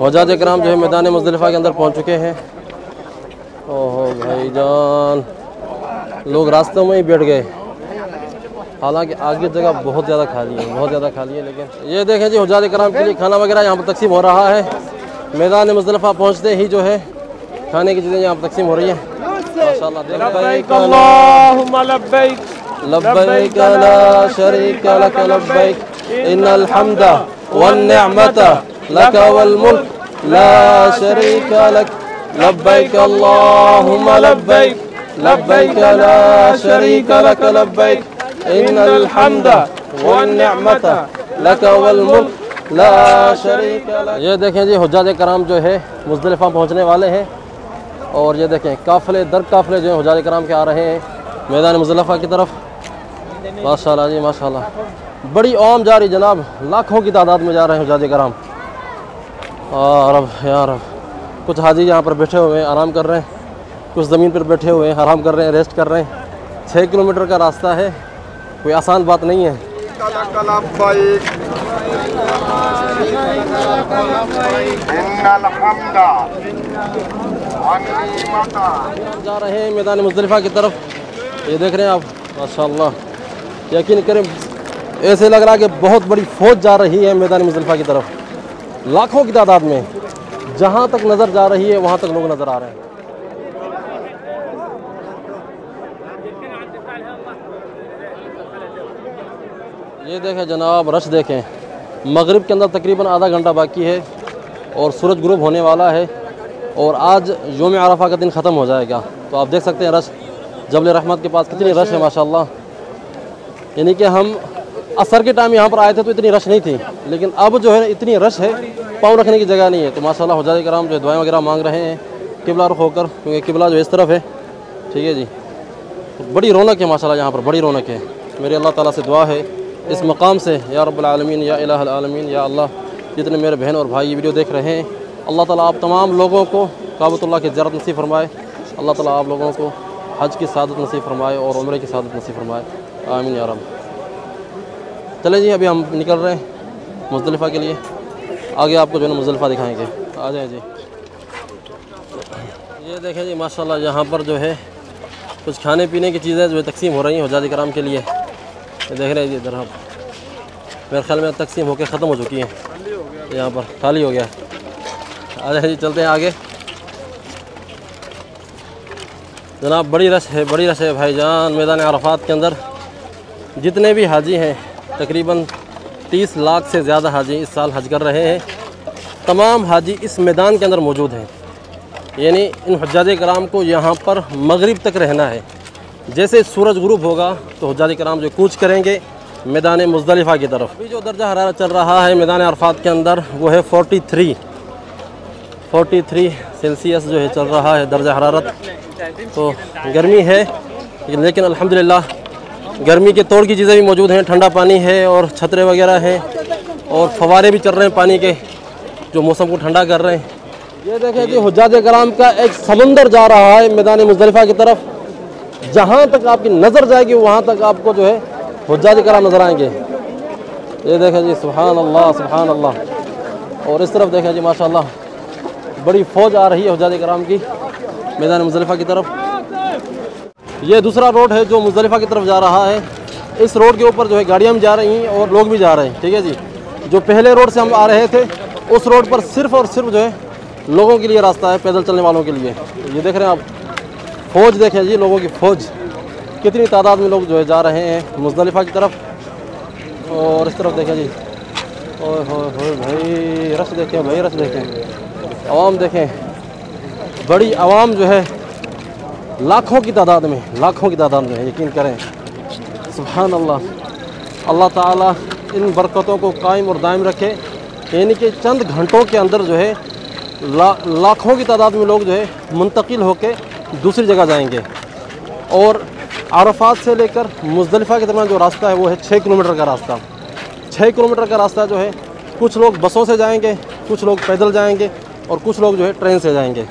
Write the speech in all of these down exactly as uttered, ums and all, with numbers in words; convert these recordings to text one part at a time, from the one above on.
हुज्जाज किराम जो है मैदान मुज़दलिफ़ा के अंदर पहुंच चुके हैं। ओहो भाईजान, लोग रास्तों में ही बैठ गए, हालांकि आगे जगह बहुत ज़्यादा खाली है, बहुत ज़्यादा खाली है। लेकिन ये देखें जी, हुज्जाज किराम के लिए खाना वगैरह यहाँ पर तकसीम हो रहा है। मैदान मुज़दलिफ़ा पहुँचते ही जो है खाने की चीज़ें यहाँ पर तकसीम हो रही है माशाअल्लाह। लब्बैक अल्लाहुम्मा लब्बैक लब्बैक ला शरीका लक लब्बैक इन्नल हम्दा वन निअमता लक वल मुल्क ला शरीका लक लब्बैक अल्लाहुम्मा लब्बैक लब्बैक ला शरीका लक लब्बैक इन्नल हम्दा वन निअमता लक वल मुल्क ला शरीका लक। ये देखें जी, हुज्जाज किराम जो है मुज़दलिफ़ा पहुँचने वाले हैं और ये देखें काफ़िले दर काफ़िले जो है हुज्जाज किराम के आ रहे हैं मैदान मुज़दलिफ़ा की तरफ। माशाल्लाह जी माशाल्लाह, बड़ी आवाम जा रही जनाब, लाखों की तादाद में जा रहे हैं हुज्जाज किराम। और अब यार कुछ हाजी यहाँ पर बैठे हुए हैं, आराम कर रहे हैं, कुछ ज़मीन पर बैठे हुए हैं, आराम कर रहे हैं, रेस्ट कर रहे हैं। छः किलोमीटर का रास्ता है, कोई आसान बात नहीं है। जा रहे हैं मैदान मुज़दलिफ़ा की तरफ। ये देख रहे हैं आप माशाअल्लाह, यकीन करें ऐसे लग रहा है कि बहुत बड़ी फ़ौज जा रही है मैदान मुज़दलिफ़ा की तरफ, लाखों की तादाद में। जहाँ तक नज़र जा रही है वहाँ तक लोग नज़र आ रहे हैं। ये देखें जनाब, रश देखें, मगरिब के अंदर तकरीबन आधा घंटा बाकी है और सूरज गुरूब होने वाला है और आज योम अरफा का दिन ख़त्म हो जाएगा। तो आप देख सकते हैं रश जबल रहमत के पास कितनी रश है माशाअल्लाह। यानी कि हम असर के टाइम यहाँ पर आए थे तो इतनी रश नहीं थी, लेकिन अब जो है इतनी रश है, पाँव रखने की जगह नहीं है। तो माशाअल्लाह हुज्जाज किराम जो दुआएं वगैरह मांग रहे हैं किबला रुख होकर, क्योंकि किबला जो इस तरफ है। ठीक है जी, तो बड़ी रौनक है माशाअल्लाह, यहाँ पर बड़ी रौनक है। मेरे अल्लाह ताला से दुआ है इस मकाम से, या रब्बुल आलमीन या इलाहुल आलमीन, या अल्लाह जितने मेरे बहन और भाई ये वीडियो देख रहे हैं, अल्लाह ताला आप तमाम लोगों को काबतुल्लाह की ज़ियारत नसीब फरमाए। अल्लाह ताला आप लोगों को हज की सादत नसीब फरमाए और उम्रे की सादत नसीब फरमाए, आमीन या रब। चले जी, अभी हम निकल रहे हैं मुज़दलिफ़ा के लिए, आगे आपको जो है मुज़दलिफ़ा दिखाएंगे। आ जाए जी। ये देखें जी माशाल्लाह, यहाँ पर जो है कुछ खाने पीने की चीज़ें जो है तकसीम हो रही हैं हुज्जाज किराम के लिए। ये देख रहे हैं जी, इधर आप मेरे ख्याल में तकसीम होकर ख़त्म हो चुकी हैं, यहाँ पर खाली हो गया। आ जाए जी, चलते हैं आगे। जनाब बड़ी रश है, बड़ी रश है भाईजान मैदान अरफात के अंदर। जितने भी हाजी हैं, तकरीबन तीस लाख से ज़्यादा हाजी इस साल हज कर रहे हैं। तमाम हाजी इस मैदान के अंदर मौजूद हैं। यानी इन हुज्जाज किराम को यहाँ पर मगरिब तक रहना है। जैसे सूरज गुरूब होगा तो हुज्जाज किराम जो कूच करेंगे मैदान मुज़दलिफ़ा की तरफ। अभी जो दर्जा हरारत चल रहा है मैदान अरफात के अंदर वो है forty three forty three Celsius जो है चल रहा है दर्जा हरारत। तो गर्मी है, लेकिन अल्हम्दुलिल्लाह गर्मी के तोड़ की चीज़ें भी मौजूद हैं। ठंडा पानी है और छतरे वगैरह हैं और फवारे भी चल रहे हैं पानी के, जो मौसम को ठंडा कर रहे हैं। ये देखें कि हुज्जाज किराम का एक समंदर जा रहा है मैदान मुज़दलिफ़ा की तरफ। जहाँ तक आपकी नज़र जाएगी वहाँ तक आपको जो है हुज्जाज किराम नज़र आएंगे। ये देखें जी, सुभान अल्लाह सुभान अल्लाह। और इस तरफ देखें जी माशाअल्लाह, बड़ी फ़ौज आ रही है हुज्जाज किराम की मैदान मुज़दलिफ़ा की तरफ। ये दूसरा रोड है जो मुज़दलिफ़ा की तरफ जा रहा है। इस रोड के ऊपर जो है गाड़ियाँ भी जा रही हैं और लोग भी जा रहे हैं। ठीक है जी, जो पहले रोड से हम आ रहे थे उस रोड पर सिर्फ़ और सिर्फ जो है लोगों के लिए रास्ता है, पैदल चलने वालों के लिए। ये देख रहे हैं आप, फ़ौज देखें जी, लोगों की फ़ौज कितनी तादाद में लोग जो है जा रहे हैं मुज़दलिफ़ा की तरफ। और इस तरफ देखें जी, ओए होए होए भाई, रश देखें भाई, रश देखें, आवाम देखें, बड़ी आवाम जो है लाखों की तादाद में, लाखों की तादाद में, यकीन करें। सुभान अल्लाह, अल्लाह ताला इन बरकतों को कायम और दायम रखे। यानी कि चंद घंटों के अंदर जो है ला, लाखों की तादाद में लोग जो है मुंतकिल होकर दूसरी जगह जाएंगे। और अरफात से लेकर मुज़दलिफ़ा के दरमियान जो रास्ता है वो है छः किलोमीटर का रास्ता। छः किलोमीटर का रास्ता जो है, कुछ लोग बसों से जाएंगे, कुछ लोग पैदल जाएंगे और कुछ लोग जो है ट्रेन से जाएंगे।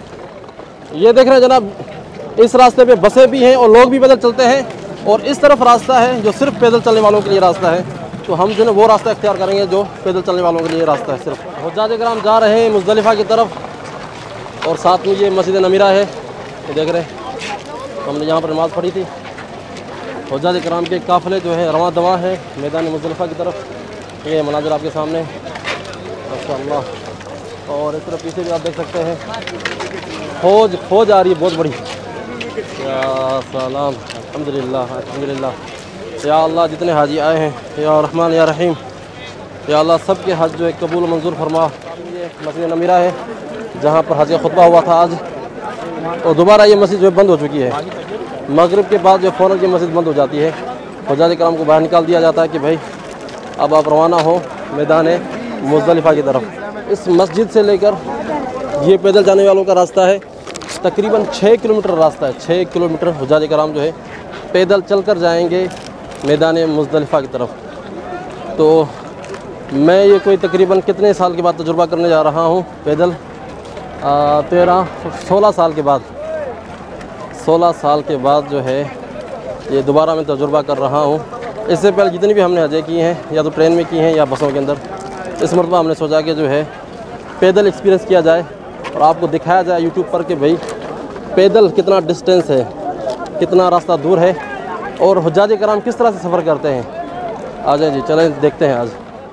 ये देख रहे हैं जनाब, इस रास्ते पे बसें भी हैं और लोग भी पैदल चलते हैं। और इस तरफ रास्ता है जो सिर्फ पैदल चलने वालों के लिए रास्ता है। तो हम जो है वो रास्ता इख्तियार करेंगे जो पैदल चलने वालों के लिए रास्ता है सिर्फ। हुज्जाज किराम जा रहे हैं मुज़दलिफ़ा की तरफ और साथ में ये मस्जिद नमीरा है, ये देख रहे हैं। हमने यहाँ पर नमाज़ पढ़ी थी। हुज्जाज किराम के काफ़िले जो है रवां दवा है मैदान मुज़दलिफ़ा की तरफ। ये मनाज़िर आपके सामने माशाअल्लाह। और इस तरफ पीछे भी आप देख सकते हैं फौज फौज आ रही है बहुत बड़ी। या सलाम, अल्हम्दुलिल्लाह अल्हम्दुलिल्लाह। या अल्लाह जितने हाजी आए हैं या रहमान या रहीम, या अल्लाह सब के हज जो है कबूल मंजूर फरमा। ये मस्जिद नमीरा है जहाँ पर हज का खुतबा हुआ था आज, और दोबारा ये मस्जिद जो है बंद हो चुकी है। मगरिब के बाद जो फ़ौरन ये मस्जिद बंद हो जाती है। हुज्जाज किराम को बाहर निकाल दिया जाता है कि भाई अब आप रवाना हो मैदान मुज़दलिफ़ा की तरफ। इस मस्जिद से लेकर ये पैदल जाने वालों का रास्ता है, तकरीबन छः किलोमीटर रास्ता है। छः किलोमीटर हुज्जाज किराम जो है पैदल चलकर जाएंगे मैदान मुज़दलिफ़ा की तरफ। तो मैं ये कोई तकरीबन कितने साल के बाद तजुर्बा करने जा रहा हूँ पैदल, तेरह सोलह साल के बाद सोलह साल के बाद जो है ये दोबारा मैं तजुर्बा कर रहा हूँ। इससे पहले जितनी भी हमने हजें की हैं या तो ट्रेन में की हैं या बसों के अंदर, इस मरतबा हमने सोचा कि जो है पैदल एक्सपीरियंस किया जाए और आपको दिखाया जाए यूट्यूब पर कि भाई पैदल कितना डिस्टेंस है, कितना रास्ता दूर है और हुज्जाज किराम किस तरह से सफ़र करते हैं। आ जाए जी, चलें देखते हैं आज।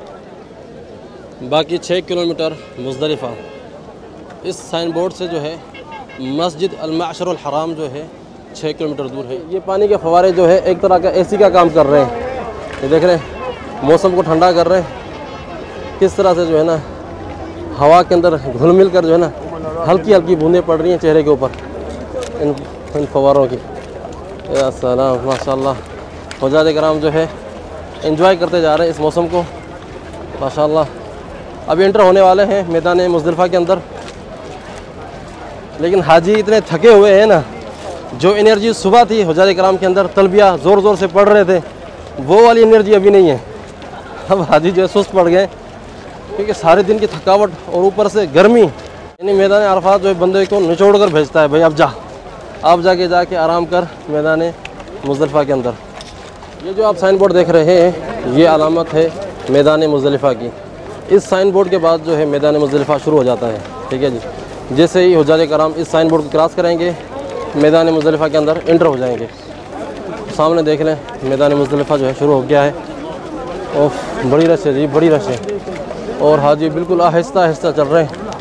बाकी छः किलोमीटर मुज़दलिफ़ा, इस साइन बोर्ड से जो है मस्जिद अल-मअशरुल हराम जो है छः किलोमीटर दूर है। ये पानी के फव्वारे जो है एक तरह का एसी का काम कर रहे हैं। ये देख रहे हैं मौसम को ठंडा कर रहे हैं किस तरह से जो है ना हवा के अंदर घुल मिल कर जो है ना हल्की हल्की बूंदें पड़ रही हैं चेहरे के ऊपर इन इन फव्वारों की। या सलाम, माशाअल्लाह। हुज्जाज किराम जो है एंजॉय करते जा रहे हैं इस मौसम को माशाअल्लाह। अभी एंटर होने वाले हैं मैदान मुज़दलिफ़ा के अंदर, लेकिन हाजी इतने थके हुए हैं ना, जो एनर्जी सुबह थी हुज्जाज किराम के अंदर, तलबिया ज़ोर ज़ोर से पढ़ रहे थे, वो वाली एनर्जी अभी नहीं है। अब हाजी जो है सुस्त पड़ गए क्योंकि सारे दिन की थकावट और ऊपर से गर्मी। यानी मैदान अरफात जो है बंदे को निचोड़ कर भेजता है, भाई अब जा, आप जाके जाके आराम कर मैदान मुज़दलिफ़ा के अंदर। ये जो आप साइन बोर्ड देख रहे हैं ये अलामत है मैदान मुज़दलिफ़ा की। इस साइन बोर्ड के बाद जो है मैदान मुज़दलिफ़ा शुरू हो जाता है, ठीक है जी। जैसे ही हुज्जाज किराम इस साइन बोर्ड को क्रॉस करेंगे मैदान मुज़दलिफ़ा के अंदर एंटर हो जाएंगे। सामने देख लें मैदान मुज़दलिफ़ा जो है शुरू हो गया है। ओह बड़ी रश है जी, बड़ी रश है। और हाजी बिल्कुल आहिस्ता आहिस्ता चल रहे हैं।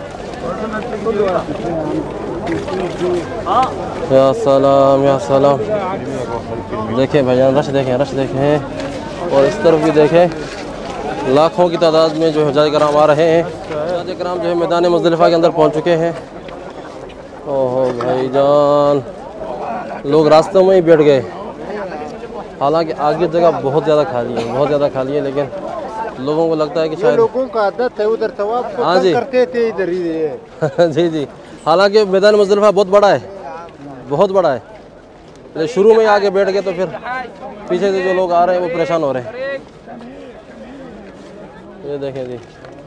या सलाम या सलाम, देखें भाईजान रश देखें, रश देखें। और इस तरफ भी देखें लाखों की तादाद में जो हुज्जाज किराम आ रहे हैं। हुज्जाज किराम जो है मैदान मुज़दलिफ़ा के अंदर पहुंच चुके हैं। ओहो भाईजान, लोग रास्तों में ही बैठ गए। हालांकि आगे जगह बहुत ज़्यादा खाली है, बहुत ज़्यादा खाली है, लेकिन लोगों को लगता है कि शायद लोगों का आदत है उधर सवाब तो हाँ जी करते थे इधर ही है। जी जी। हालांकि मैदान मुज़दलिफ़ा बहुत बड़ा है, बहुत बड़ा है, लेकिन शुरू में आगे बैठ गए तो फिर पीछे से जो लोग आ रहे हैं वो परेशान हो रहे हैं। ये देखें जी,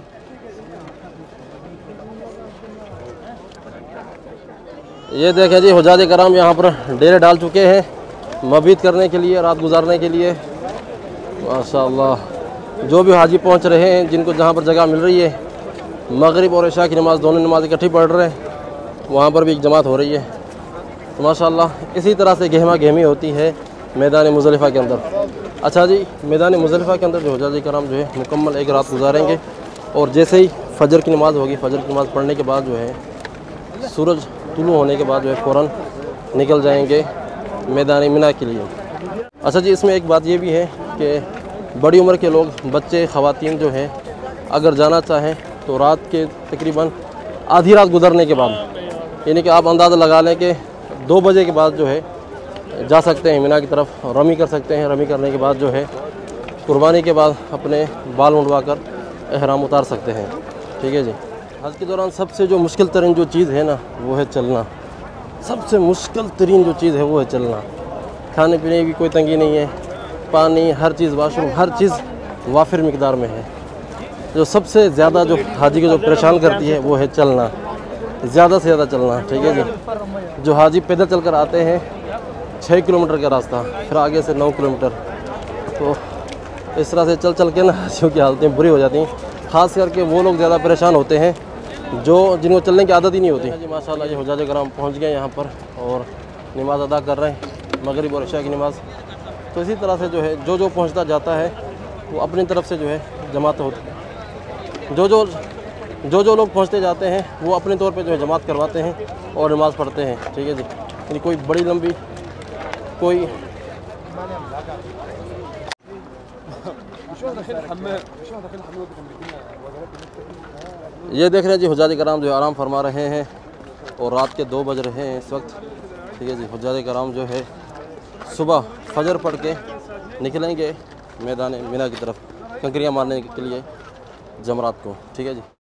ये देखें जी हुज्जाज किराम यहाँ पर डेरे डाल चुके हैं मबीत करने के लिए, रात गुजारने के लिए माशाअल्लाह। जो भी हाजी पहुँच रहे हैं, जिनको जहाँ पर जगह मिल रही है, मगरिब और इशा की नमाज़ दोनों नमाज इकट्ठी पढ़ रहे हैं, वहाँ पर भी एक जमात हो रही है। तो माशाअल्लाह इसी तरह से गहमा गहमी होती है मैदान मुज़दलिफ़ा के अंदर। अच्छा जी, मैदान मुज़दलिफ़ा के अंदर जो हुज्जाज किराम जो है मुकम्मल एक रात गुजारेंगे और जैसे ही फ़जर की नमाज़ होगी, फ़जर की नमाज़ पढ़ने के बाद जो है सूरज तुलू होने के बाद जो है फ़ौरन निकल जाएंगे मैदान मिना के लिए। अच्छा जी, इसमें एक बात ये भी है कि बड़ी उम्र के लोग, बच्चे, ख़वातीन जो हैं अगर जाना चाहें तो रात के तकरीबन आधी रात गुजरने के बाद, यानी कि आप अंदाज़ा लगा लें कि दो बजे के बाद जो है जा सकते हैं मिना की तरफ, रमी कर सकते हैं। रमी करने के बाद जो है कुर्बानी के बाद अपने बाल मुंडवा कर एहराम उतार सकते हैं, ठीक है जी। हज के दौरान सबसे जो मुश्किल तरीन जो चीज़ है ना वो है चलना। सबसे मुश्किल तरीन जो चीज़ है वो है चलना। खाने पीने की कोई तंगी नहीं है, पानी, हर चीज़, वाशरूम, हर चीज़ वाफिर मिकदार में है। जो सबसे ज़्यादा जो हाजी को जो परेशान करती है वो है चलना, ज़्यादा से ज़्यादा चलना, ठीक है जी। जो हाजी पैदल चल कर आते हैं छः किलोमीटर का रास्ता, फिर आगे से नौ किलोमीटर, तो इस तरह से चल चल के ना हाजियों की हालतें बुरी हो जाती हैं। ख़ास करके वो लोग ज़्यादा परेशान होते हैं जो जिनको चलने की आदत ही नहीं होती। जी माशाल्लाह ये हुज्जाज कराम पहुँच गए यहाँ पर और नमाज़ अदा कर रहे हैं, मगरिब और इशा की नमाज़। तो इसी तरह से जो है जो जो पहुँचता जाता है वो अपनी तरफ से जो है जमात होती, जो जो जो जो लोग पहुँचते जाते हैं वो अपने तौर पे जो है जमात करवाते हैं और नमाज़ पढ़ते हैं। ठीक है जी, यानी कोई बड़ी लंबी कोई ये देख रहे हैं जी हुज्जाज कराम जो है आराम फरमा रहे हैं और रात के दो बज रहे हैं इस वक्त। ठीक है जी, हुज्जाज कराम जो है सुबह फजर पढ़ के निकलेंगे मैदान मिना की तरफ कंकरियाँ मारने के लिए जमरात को। ठीक है जी।